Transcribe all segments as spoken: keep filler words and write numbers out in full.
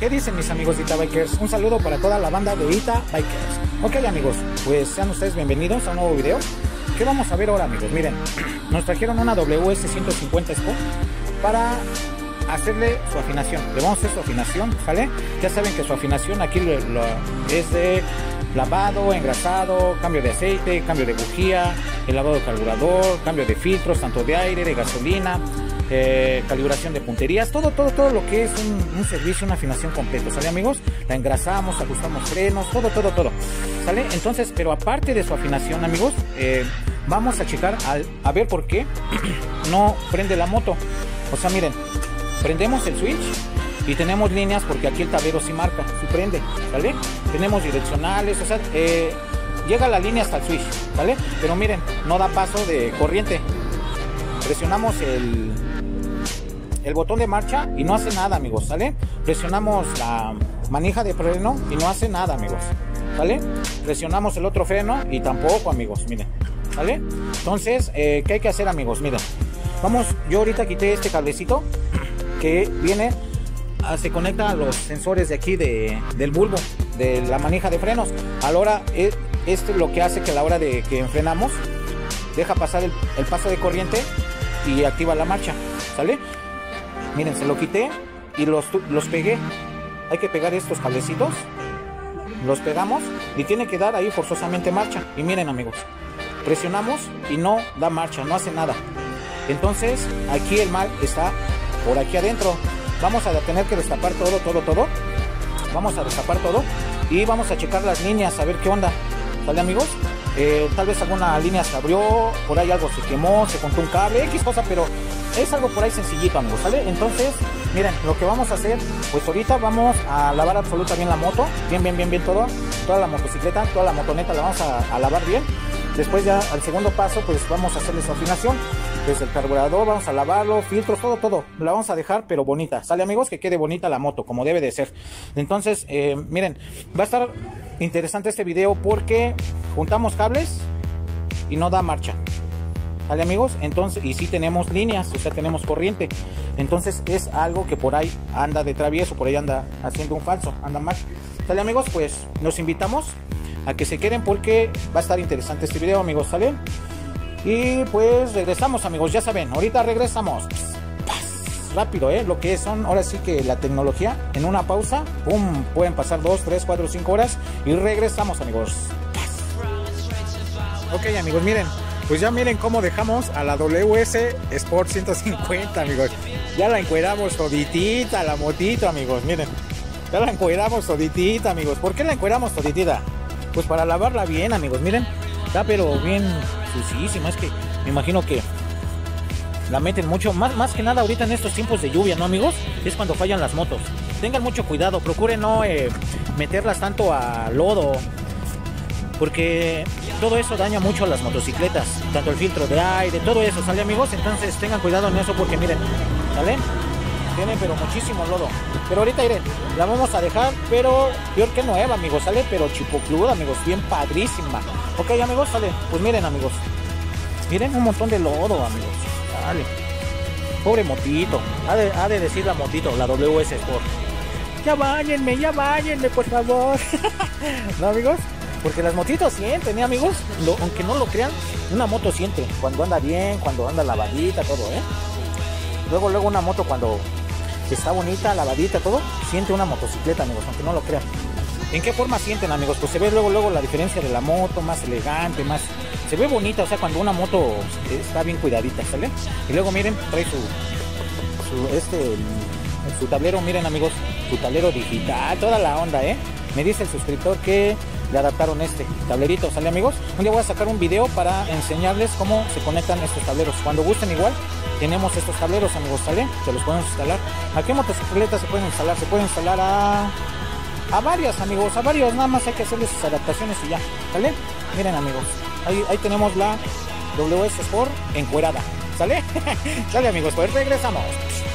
¿Qué dicen mis amigos de Ita Bikers? Un saludo para toda la banda de Ita Bikers. Ok amigos, pues sean ustedes bienvenidos a un nuevo video. ¿Qué vamos a ver ahora amigos? Miren, nos trajeron una W S ciento cincuenta Sport para hacerle su afinación. Le vamos a hacer su afinación, ¿sale? Ya saben que su afinación aquí lo, lo, es de lavado, engrasado, cambio de aceite, cambio de bujía, el lavado de carburador, cambio de filtros, tanto de aire, de gasolina, eh, calibración de punterías, todo, todo, todo lo que es un, un servicio, una afinación completa, ¿sale amigos? La engrasamos, ajustamos frenos, todo, todo, todo, ¿sale? Entonces, pero aparte de su afinación amigos, eh, vamos a checar al, a ver por qué no prende la moto. O sea, miren, prendemos el switch y tenemos líneas porque aquí el tablero sí marca, sí prende, ¿vale? Tenemos direccionales, o sea, eh, llega la línea hasta el switch, ¿vale? Pero miren, no da paso de corriente. Presionamos el, el botón de marcha y no hace nada, amigos, ¿sale? Presionamos la manija de freno y no hace nada, amigos, ¿vale? Presionamos el otro freno y tampoco, amigos, miren, ¿vale? Entonces, eh, ¿qué hay que hacer, amigos? Miren, vamos, yo ahorita quité este cablecito que viene... se conecta a los sensores de aquí de, del bulbo de la manija de frenos. A la hora, esto es lo que hace que a la hora de que enfrenamos deja pasar el, el paso de corriente y activa la marcha, ¿sale? Miren, se lo quité y los, los pegué. Hay que pegar estos cablecitos, los pegamos y tiene que dar ahí forzosamente marcha. Y miren amigos, presionamos y no da marcha, no hace nada. Entonces aquí el mal está por aquí adentro. Vamos a tener que destapar todo, todo, todo. Vamos a destapar todo y vamos a checar las líneas, a ver qué onda. ¿Sale amigos? Eh, tal vez alguna línea se abrió, por ahí algo se quemó, se contó un cable, X cosa, pero es algo por ahí sencillito amigos, ¿sale? Entonces, miren, lo que vamos a hacer, pues ahorita vamos a lavar absolutamente bien la moto, bien, bien, bien, bien todo, toda la motocicleta, toda la motoneta la vamos a, a lavar bien. Después ya al segundo paso, pues vamos a hacerle su afinación. Desde el carburador vamos a lavarlo, filtros, todo, todo. La vamos a dejar, pero bonita. ¿Sale amigos? Que quede bonita la moto, como debe de ser. Entonces, eh, miren, va a estar interesante este video porque juntamos cables y no da marcha. ¿Sale amigos? Entonces, y sí tenemos líneas, o sea, tenemos corriente. Entonces es algo que por ahí anda de travieso, por ahí anda haciendo un falso, anda mal. ¿Sale amigos? Pues los invitamos a que se queden porque va a estar interesante este video amigos, ¿sale? Y pues regresamos amigos, ya saben, ahorita regresamos. Paz, rápido, ¿eh? Lo que son ahora sí que la tecnología, en una pausa, pum, pueden pasar dos, tres, cuatro, cinco horas y regresamos amigos. Paz. Ok amigos, miren, pues ya miren cómo dejamos a la W S Sport ciento cincuenta amigos. Ya la encueramos toditita, la motito amigos, miren. Ya la encueramos toditita amigos. ¿Por qué la encueramos toditita? Pues para lavarla bien amigos, miren. Está pero bien sucísima, es que me imagino que la meten mucho, más, más que nada ahorita en estos tiempos de lluvia, ¿no amigos? Es cuando fallan las motos. Tengan mucho cuidado, procuren no eh, meterlas tanto a lodo, porque todo eso daña mucho a las motocicletas, tanto el filtro de aire, todo eso, ¿sale amigos? Entonces tengan cuidado en eso porque miren, ¿sale? Tiene pero muchísimo lodo. Pero ahorita miren, la vamos a dejar, pero peor que nueva amigos, ¿sale? Pero chipocluda amigos, bien padrísima. Ok amigos, sale, pues miren amigos, miren un montón de lodo amigos, sale. Pobre motito, ha de, ha de decir la motito, la W S Sport. Ya váyanme, ya váyanme por favor. ¿No amigos? Porque las motitos sienten, ¿eh amigos? Lo, aunque no lo crean, una moto siente cuando anda bien, cuando anda lavadita, todo, ¿eh? Luego, luego una moto cuando está bonita, lavadita, todo, siente una motocicleta, amigos, aunque no lo crean. ¿En qué forma sienten, amigos? Pues se ve luego, luego la diferencia de la moto, más elegante, más... Se ve bonita, o sea, cuando una moto está bien cuidadita, ¿sale? Y luego, miren, trae su... su este... su tablero, miren, amigos, su tablero digital, toda la onda, ¿eh? Me dice el suscriptor que le adaptaron este tablerito, ¿sale, amigos? Un día voy a sacar un video para enseñarles cómo se conectan estos tableros. Cuando gusten igual, tenemos estos tableros, amigos, ¿sale? Se los podemos instalar. ¿A qué motocicletas se pueden instalar? Se pueden instalar a... a varias, amigos, a varios. Nada más hay que hacerles sus adaptaciones y ya, ¿sale? Miren, amigos, ahí, ahí tenemos la W S Sport encuerada, ¿sale? Sale, amigos, pues regresamos.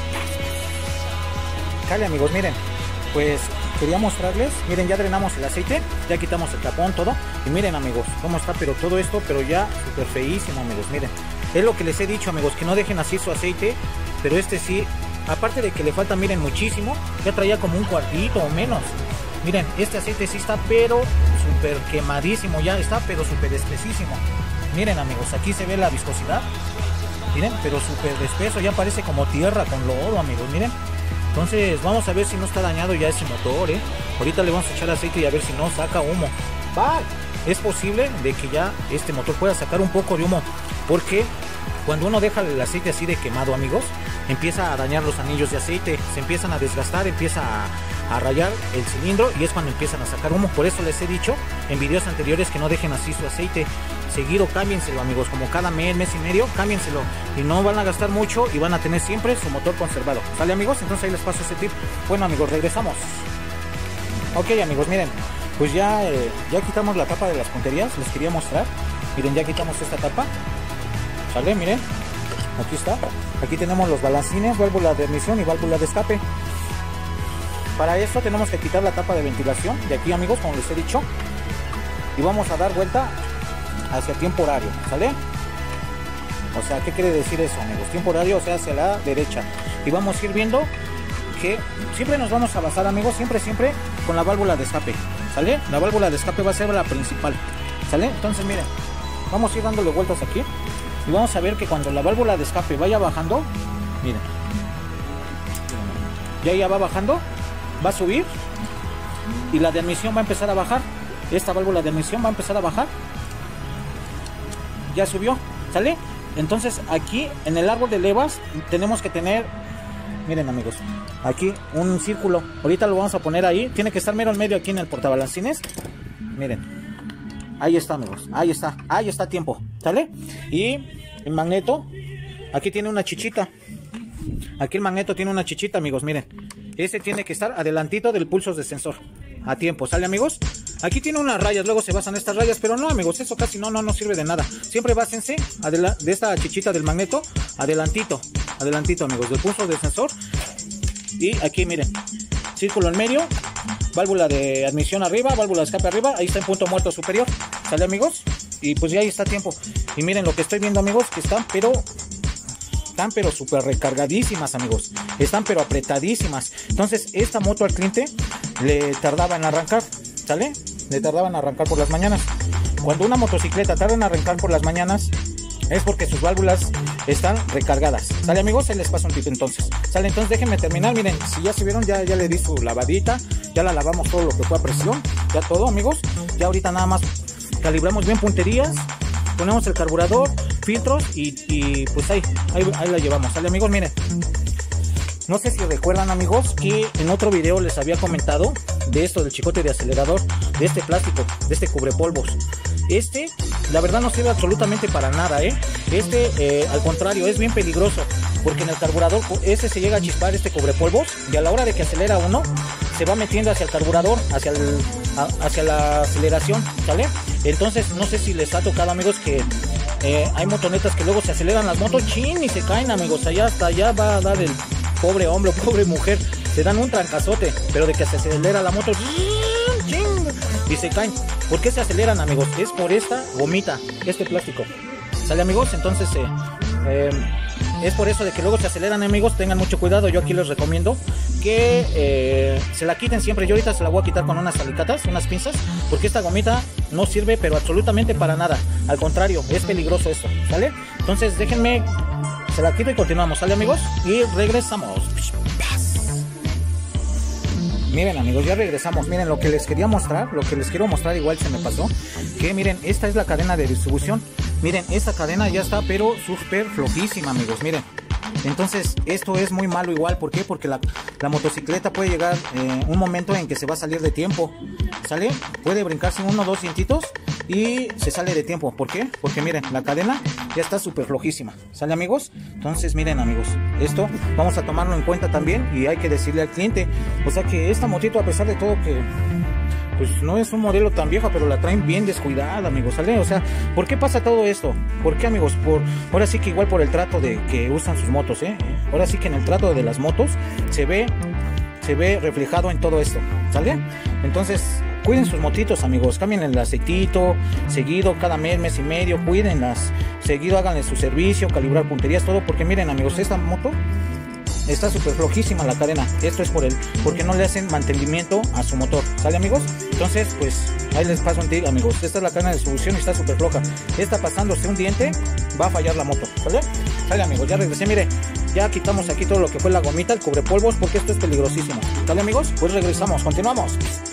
Sale, amigos, miren, pues quería mostrarles, miren, ya drenamos el aceite, ya quitamos el tapón, todo, y miren, amigos, cómo está, pero todo esto, pero ya súper feísimo, amigos, miren. Es lo que les he dicho, amigos, que no dejen así su aceite, pero este sí aparte de que le falta, miren, muchísimo, ya traía como un cuartito o menos. Miren, este aceite sí está pero súper quemadísimo, ya está pero súper espesísimo. Miren amigos, aquí se ve la viscosidad. Miren, pero súper espeso, ya parece como tierra con lodo, amigos, miren. Entonces vamos a ver si no está dañado ya ese motor, ¿eh? Ahorita le vamos a echar aceite y a ver si no saca humo. Va, es posible de que ya este motor pueda sacar un poco de humo, porque cuando uno deja el aceite así de quemado, amigos, empieza a dañar los anillos de aceite, se empiezan a desgastar, empieza a, a rayar el cilindro y es cuando empiezan a sacar humo. Por eso les he dicho en videos anteriores que no dejen así su aceite. Seguido cámbienselo, amigos, como cada mes, mes y medio, cámbienselo y no van a gastar mucho y van a tener siempre su motor conservado. ¿Sale, amigos? Entonces ahí les paso ese tip. Bueno, amigos, regresamos. Ok, amigos, miren, pues ya, eh, ya quitamos la tapa de las punterías, les quería mostrar. Miren, ya quitamos esta tapa. ¿Sale? Miren, aquí está. Aquí tenemos los balancines, válvula de admisión y válvula de escape. Para esto tenemos que quitar la tapa de ventilación de aquí, amigos, como les he dicho. Y vamos a dar vuelta hacia tiempo horario, ¿sale? O sea, ¿qué quiere decir eso, amigos? Tiempo horario, o sea, hacia la derecha. Y vamos a ir viendo que siempre nos vamos a basar, amigos, siempre, siempre con la válvula de escape, ¿sale? La válvula de escape va a ser la principal, ¿sale? Entonces, miren, vamos a ir dándole vueltas aquí y vamos a ver que cuando la válvula de escape vaya bajando, miren, ya ya va bajando, va a subir y la de admisión va a empezar a bajar. Esta válvula de admisión va a empezar a bajar. Ya subió, ¿sale? Entonces aquí en el árbol de levas tenemos que tener, miren amigos, aquí un círculo. Ahorita lo vamos a poner ahí. Tiene que estar mero en medio aquí en el portabalancines. Miren, ahí está, amigos, ahí está, ahí está a tiempo, ¿sale? Y el magneto, aquí tiene una chichita. Aquí el magneto tiene una chichita, amigos, miren. Ese tiene que estar adelantito del pulso de sensor. A tiempo, ¿sale, amigos? Aquí tiene unas rayas, luego se basan estas rayas, pero no, amigos, eso casi no, no, no sirve de nada. Siempre básense de esta chichita del magneto, adelantito, adelantito, amigos, del pulso del sensor. Y aquí, miren, círculo en medio, válvula de admisión arriba, válvula de escape arriba, ahí está en punto muerto superior, ¿sale, amigos? Y pues ya ahí está a tiempo. Y miren lo que estoy viendo, amigos, que están, pero... Están pero súper recargadísimas, amigos. Están pero apretadísimas. Entonces esta moto al cliente le tardaba en arrancar, ¿sale? Le tardaba en arrancar por las mañanas. Cuando una motocicleta tarda en arrancar por las mañanas es porque sus válvulas están recargadas. ¿Sale, amigos? Ahí les paso un tip entonces. ¿Sale? Entonces déjenme terminar. Miren, si ya se vieron, ya, ya le di su lavadita. Ya la lavamos todo lo que fue a presión. Ya todo, amigos. Ya ahorita nada más calibramos bien punterías. Ponemos el carburador, filtros y, y pues ahí, ahí, ahí la llevamos. ¿Sale, amigos? Miren, no sé si recuerdan, amigos, que en otro video les había comentado de esto del chicote de acelerador, de este plástico, de este cubrepolvos. Este, la verdad, no sirve absolutamente para nada, ¿eh? Este, eh, al contrario, es bien peligroso, porque en el carburador ese se llega a chispar, este cubrepolvos, y a la hora de que acelera uno, se va metiendo hacia el carburador, hacia, el, a, hacia la aceleración, ¿sale? Entonces, no sé si les ha tocado, amigos, que eh, hay motonetas que luego se aceleran las motos, chin, y se caen, amigos, allá hasta allá va a dar el pobre hombre, pobre mujer, se dan un trancazote, pero de que se acelera la moto, chin, chin, y se caen. ¿Por qué se aceleran, amigos? Es por esta gomita, este plástico. ¿Sale, amigos? Entonces, eh, eh, es por eso de que luego se aceleran, amigos. Tengan mucho cuidado. Yo aquí les recomiendo que eh, se la quiten siempre. Yo ahorita se la voy a quitar con unas alicatas, unas pinzas, porque esta gomita no sirve, pero absolutamente para nada. Al contrario, es peligroso esto, ¿sale? Entonces, déjenme, se la quito y continuamos, ¿sale, amigos? Y regresamos. Miren, amigos, ya regresamos. Miren, lo que les quería mostrar, lo que les quiero mostrar, igual se me pasó, que miren, esta es la cadena de distribución. Miren, esta cadena ya está pero súper flojísima, amigos, miren. Entonces esto es muy malo igual. ¿Por qué? Porque la, la motocicleta puede llegar eh, un momento en que se va a salir de tiempo, ¿sale? Puede brincarse uno o dos cientitos y se sale de tiempo. ¿Por qué? Porque miren, la cadena ya está súper flojísima, ¿sale, amigos? Entonces miren, amigos, esto vamos a tomarlo en cuenta también y hay que decirle al cliente, o sea, que esta motito, a pesar de todo, que pues no es un modelo tan viejo, pero la traen bien descuidada, amigos, ¿sale? O sea, ¿por qué pasa todo esto? ¿Por qué, amigos? Por, ahora sí que igual por el trato de que usan sus motos, ¿eh? Ahora sí que en el trato de las motos se ve, se ve reflejado en todo esto, ¿sale? Entonces, cuiden sus motitos, amigos, cambien el aceitito seguido, cada mes, mes y medio, cuídenlas, seguido háganle su servicio, calibrar punterías, todo, porque miren, amigos, esta moto está súper flojísima la cadena. Esto es por el, porque no le hacen mantenimiento a su motor, ¿sale amigos? Entonces pues ahí les paso un tip amigos, esta es la cadena de distribución y está súper floja. Esta pasándose un diente va a fallar la moto, ¿sale? Sale amigos, ya regresé, mire, ya quitamos aquí todo lo que fue la gomita, el cubrepolvos, porque esto es peligrosísimo. ¿Sale amigos? Pues regresamos, continuamos.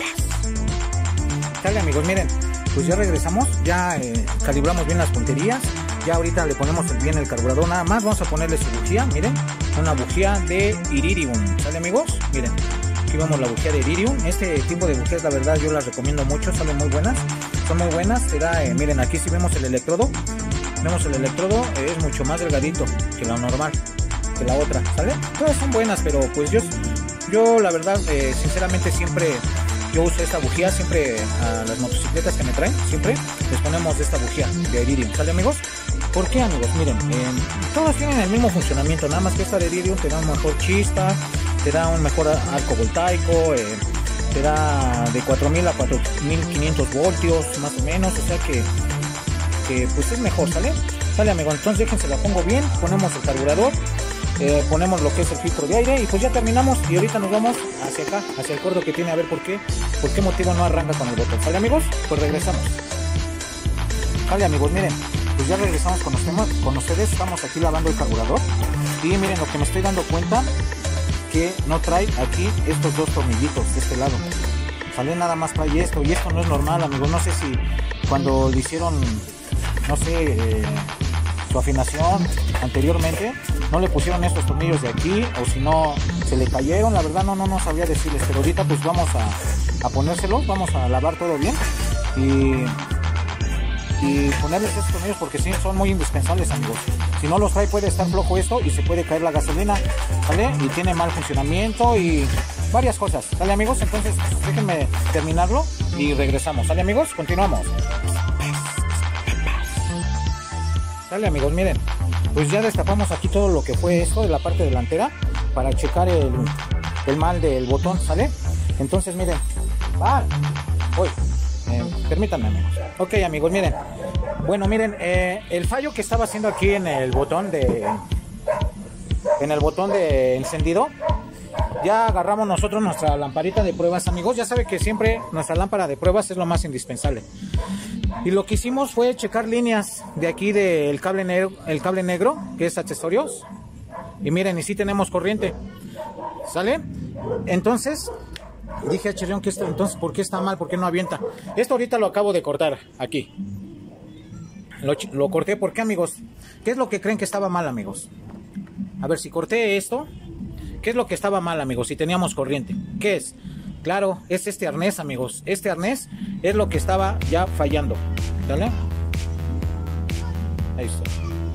Sale amigos, miren, pues ya regresamos, ya eh, calibramos bien las punterías. Ya ahorita le ponemos bien el carburador, nada más vamos a ponerle su bujía, miren, una bujía de iridium, ¿sale amigos? Miren, aquí vemos la bujía de iridium. Este tipo de bujías la verdad yo las recomiendo mucho, salen muy buenas, son muy buenas, te da, eh, miren, aquí si vemos el electrodo, vemos el electrodo, eh, es mucho más delgadito que la normal, que la otra, ¿sale? Todas son buenas, pero pues yo, yo la verdad, eh, sinceramente siempre... Yo uso esta bujía siempre a las motocicletas que me traen, siempre les ponemos esta bujía de iridium, ¿sale amigos? ¿Por qué amigos? Miren, eh, todos tienen el mismo funcionamiento, nada más que esta de iridium te da un mejor chispa, te da un mejor arco voltaico, eh, te da de cuatro mil a cuatro mil quinientos voltios más o menos, o sea que, que pues es mejor, ¿sale? Sale amigos, entonces déjense la pongo bien, ponemos el carburador. Eh, ponemos lo que es el filtro de aire y pues ya terminamos y ahorita nos vamos hacia acá, hacia el cuerdo que tiene, a ver por qué, por qué motivo no arranca con el botón. ¿Sale amigos? Pues regresamos. Sale amigos, miren, pues ya regresamos con, los, con ustedes, estamos aquí lavando el carburador y miren lo que me estoy dando cuenta, que no trae aquí estos dos tornillitos de este lado. Sale, nada más trae esto y esto no es normal amigos, no sé si cuando le hicieron, no sé, eh, su afinación anteriormente no le pusieron estos tornillos de aquí o si no se le cayeron, la verdad no no no sabía decirles, pero ahorita pues vamos a, a ponérselos, vamos a lavar todo bien y, y ponerles estos tornillos porque sí son muy indispensables amigos. Si no los trae puede estar flojo esto y se puede caer la gasolina, ¿vale? Y tiene mal funcionamiento y varias cosas, ¿sale amigos? Entonces déjenme terminarlo y regresamos, ¿sale amigos? Continuamos. Sale amigos, miren, pues ya destapamos aquí todo lo que fue esto de la parte delantera para checar el, el mal del botón, ¿sale? Entonces miren, ah, uy, eh, permítanme amigos. Ok amigos, miren, bueno miren, eh, el fallo que estaba haciendo aquí en el botón de, en el botón de encendido, ya agarramos nosotros nuestra lamparita de pruebas amigos, ya sabe que siempre nuestra lámpara de pruebas es lo más indispensable. Y lo que hicimos fue checar líneas de aquí del cable negro, el cable negro, que es accesorios. Y miren, y sí tenemos corriente. ¿Sale? Entonces, dije a Chirrión que esto, entonces, ¿por qué está mal? ¿Por qué no avienta? Esto ahorita lo acabo de cortar aquí. Lo, lo corté, ¿por qué amigos? ¿Qué es lo que creen que estaba mal amigos? A ver, si corté esto, ¿qué es lo que estaba mal amigos? Si teníamos corriente, ¿qué es? Claro, es este arnés amigos, este arnés es lo que estaba ya fallando, ¿vale? Ahí está.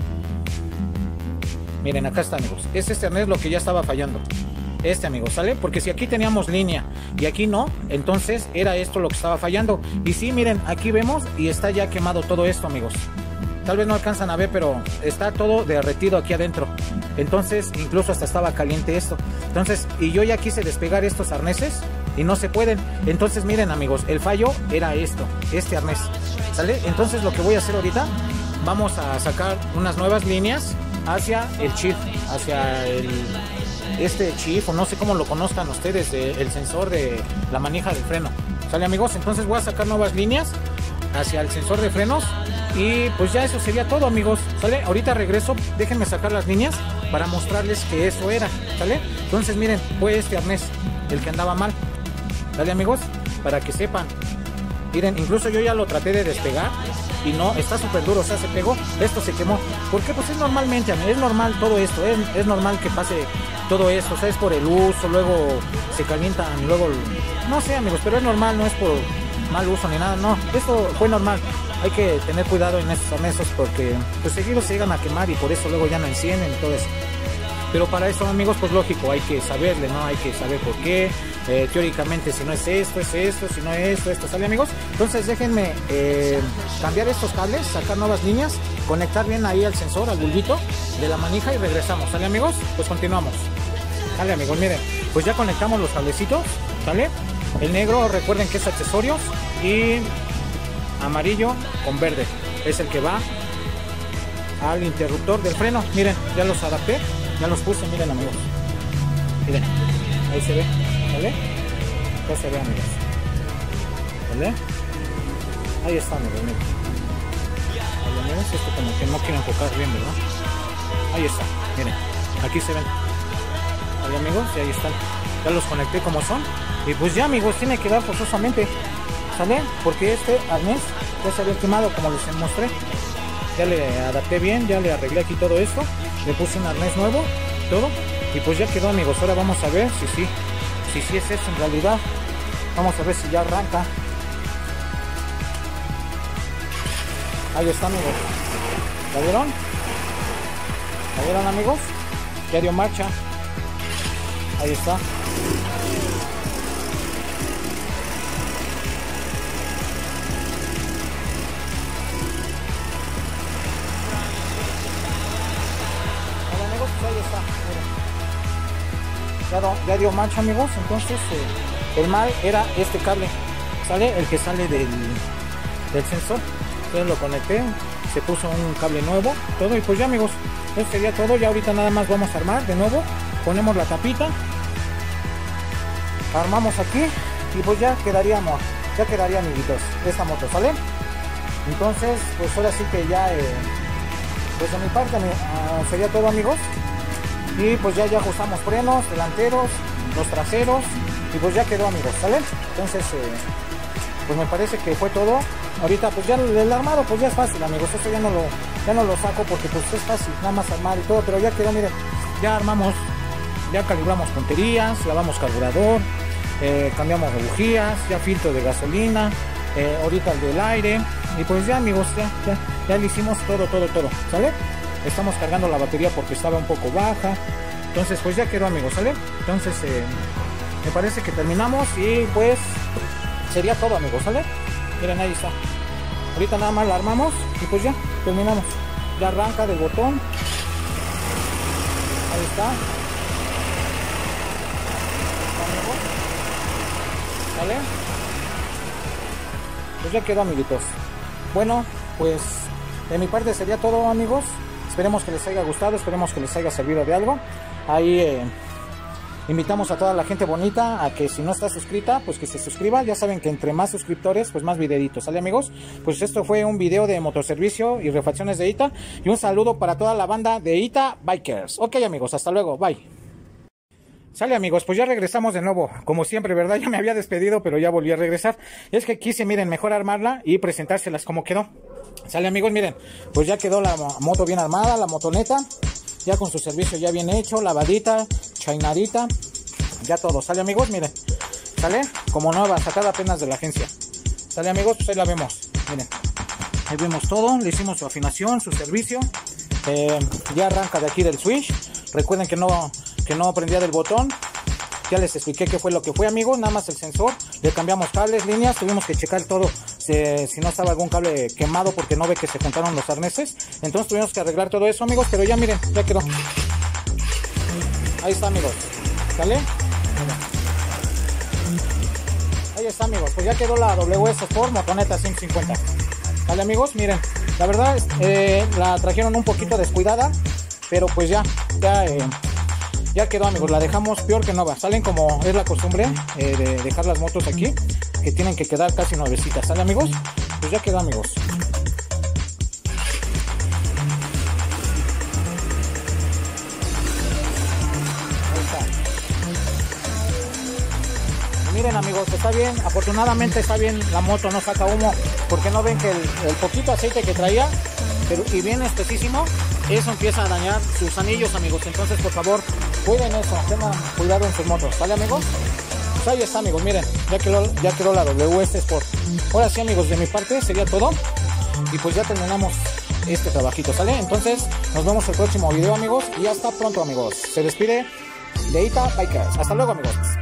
Miren, acá está amigos, es este arnés lo que ya estaba fallando, este amigos, ¿sale? Porque si aquí teníamos línea y aquí no, entonces era esto lo que estaba fallando. Y sí, miren, aquí vemos y está ya quemado todo esto amigos. Tal vez no alcanzan a ver, pero está todo derretido aquí adentro. Entonces, incluso hasta estaba caliente esto. Entonces, y yo ya quise despegar estos arneses y no se pueden. Entonces, miren amigos, el fallo era esto, este arnés, ¿sale? Entonces, lo que voy a hacer ahorita, vamos a sacar unas nuevas líneas hacia el chip, hacia el este chip, o no sé cómo lo conozcan ustedes, eh, el sensor de la manija del freno, ¿sale amigos? Entonces voy a sacar nuevas líneas hacia el sensor de frenos y pues ya eso sería todo amigos, ¿sale? Ahorita regreso, déjenme sacar las líneas para mostrarles que eso era, ¿sale? Entonces miren, fue este arnés el que andaba mal, ¿sale amigos? Para que sepan, miren, incluso yo ya lo traté de despegar y no, está súper duro, o sea, se pegó, esto se quemó. ¿Por qué? Pues es normalmente, es normal todo esto, es, es normal que pase todo esto, o sea, es por el uso, luego se calientan, luego, no sé amigos, pero es normal, no es por mal uso ni nada, no, esto fue normal. Hay que tener cuidado en estos arneses porque pues seguidos se llegan a quemar y por eso luego ya no encienden y todo eso. Pero para eso amigos, pues lógico, hay que saberle, ¿no? Hay que saber por qué, eh, teóricamente si no es esto, es esto, si no es esto, esto, ¿sale amigos? Entonces déjenme eh, cambiar estos cables, sacar nuevas líneas, conectar bien ahí al sensor, al bulbito de la manija y regresamos, ¿sale amigos? Pues continuamos. Sale amigos, miren, pues ya conectamos los cablecitos, ¿sale? El negro, recuerden que es accesorios y amarillo con verde es el que va al interruptor del freno. Miren, ya los adapté, ya los puse, miren amigos, Miren, ahí se ve, ¿vale? Ya se ve, amigos, ¿vale? Ahí está, amigos, miren. Al menos esto como que no quiero enfocar bien, ¿verdad? Ahí está, miren, aquí se ven. Ahí, amigos, y ahí están. Ya los conecté como son. Y pues ya, amigos, tiene que dar forzosamente, ¿sale? Porque este arnés ya se había quemado, como les mostré. Ya le adapté bien, ya le arreglé aquí todo esto. Le puse un arnés nuevo, todo. Y pues ya quedó, amigos. Ahora vamos a ver si sí, si sí es esto en realidad. Vamos a ver si ya arranca. Ahí está, amigos. ¿La vieron? ¿La vieron, amigos? Ya dio marcha. Ahí está. Ahí está, ya, do, ya dio marcha, amigos. Entonces eh, el mal era este cable, sale el que sale del, del sensor. Entonces lo conecté, se puso un cable nuevo, todo. Y pues ya, amigos, eso sería todo. Ya ahorita nada más vamos a armar de nuevo. Ponemos la tapita, armamos aquí y pues ya quedaríamos, ya quedaría, amiguitos, esta moto, ¿sale? Entonces pues ahora sí que ya eh, pues de mi parte uh, sería todo, amigos. Y pues ya, ya ajustamos frenos delanteros, los traseros. Y pues ya quedó, amigos, ¿sale? Entonces eh, pues me parece que fue todo. Ahorita pues ya el armado pues ya es fácil, amigos. Esto ya no lo, ya no lo saco porque pues es fácil, nada más armar y todo. Pero ya quedó, miren, ya armamos, ya calibramos punterías, lavamos carburador, eh, cambiamos de bujías, ya filtro de gasolina, eh, ahorita el del aire. Y pues ya, amigos, ya, ya, ya le hicimos todo, todo, todo, ¿sale? Estamos cargando la batería porque estaba un poco baja. Entonces pues ya quedó, amigos, ¿sale? Entonces eh, me parece que terminamos. Y pues sería todo, amigos, ¿sale? Miren, ahí está. Ahorita nada más la armamos y pues ya terminamos. Ya arranca del botón. Ahí está. ¿Sale? Pues ya quedó, amiguitos. Bueno, pues de mi parte sería todo, amigos. Esperemos que les haya gustado, esperemos que les haya servido de algo. Ahí eh, invitamos a toda la gente bonita a que si no está suscrita, pues que se suscriba. Ya saben que entre más suscriptores, pues más videitos, ¿sale, amigos? Pues esto fue un video de motoservicio y refacciones de Ita. Y un saludo para toda la banda de Ita Bikers. Ok, amigos, hasta luego, bye. Sale, amigos, pues ya regresamos de nuevo, como siempre, ¿verdad? Ya me había despedido, pero ya volví a regresar. Es que quise, miren, mejor armarla y presentárselas como quedó. Sale, amigos, miren, pues ya quedó la moto bien armada, la motoneta, ya con su servicio ya bien hecho, lavadita, chainadita, ya todo. Sale, amigos, miren, sale como nueva, sacada apenas de la agencia. Sale, amigos, pues ahí la vemos, miren, ahí vemos todo, le hicimos su afinación, su servicio, eh, ya arranca de aquí del switch. Recuerden que no, que no prendía del botón. Ya les expliqué qué fue lo que fue, amigos. Nada más el sensor. Le cambiamos cables, líneas. Tuvimos que checar todo. Si, si no estaba algún cable quemado porque no ve que se juntaron los arneses. Entonces tuvimos que arreglar todo eso, amigos. Pero ya miren, ya quedó. Ahí está, amigos. ¿Sale? Ahí está, amigos. Pues ya quedó la W S Sport Motoneta ciento cincuenta. ¿Vale, amigos? Miren. La verdad, eh, la trajeron un poquito descuidada. Pero pues ya, ya, eh, ya quedó, amigos. La dejamos peor que nueva. Salen como es la costumbre eh, de dejar las motos aquí, que tienen que quedar casi nuevecitas. ¿Sale, amigos? Pues ya quedó, amigos. Ahí está. Y miren, amigos, está bien. Afortunadamente está bien. La moto no saca humo, porque no ven que el, el poquito aceite que traía, pero, y bien espesísimo, eso empieza a dañar sus anillos, amigos. Entonces, por favor, cuiden eso, tengan cuidado en sus motos, ¿vale, amigos? Pues ahí está, amigos, miren, ya quedó, ya quedó la W S Sport. Ahora sí, amigos, de mi parte sería todo. Y pues ya terminamos este trabajito, ¿sale? Entonces, nos vemos en el próximo video, amigos. Y hasta pronto, amigos. Se despide de Ita Bikers. Hasta luego, amigos.